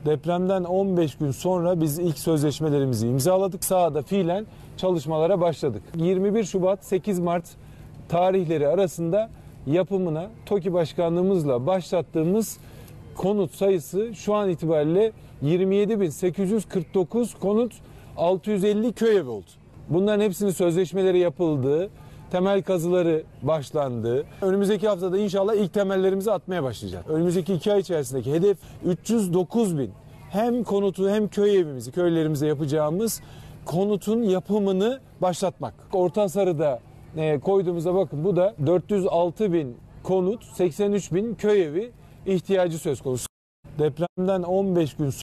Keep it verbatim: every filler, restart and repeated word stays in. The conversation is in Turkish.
Depremden on beş gün sonra biz ilk sözleşmelerimizi imzaladık. Sahada fiilen çalışmalara başladık. yirmi bir Şubat sekiz Mart tarihleri arasında yapımına TOKİ Başkanlığımızla başlattığımız konut sayısı şu an itibariyle yirmi yedi bin sekiz yüz kırk dokuz konut, altı yüz elli köy evi oldu. Bunların hepsinin sözleşmeleri yapıldı, temel kazıları başlandı. Önümüzdeki haftada inşallah ilk temellerimizi atmaya başlayacağız. Önümüzdeki iki ay içerisindeki hedef üç yüz dokuz bin. Hem konutu hem köy evimizi, köylerimize yapacağımız konutun yapımını başlatmak. Ortasarı'da e, koyduğumuzda bakın bu da dört yüz altı bin konut, seksen üç bin köy evi ihtiyacı söz konusu. Depremden on beş gün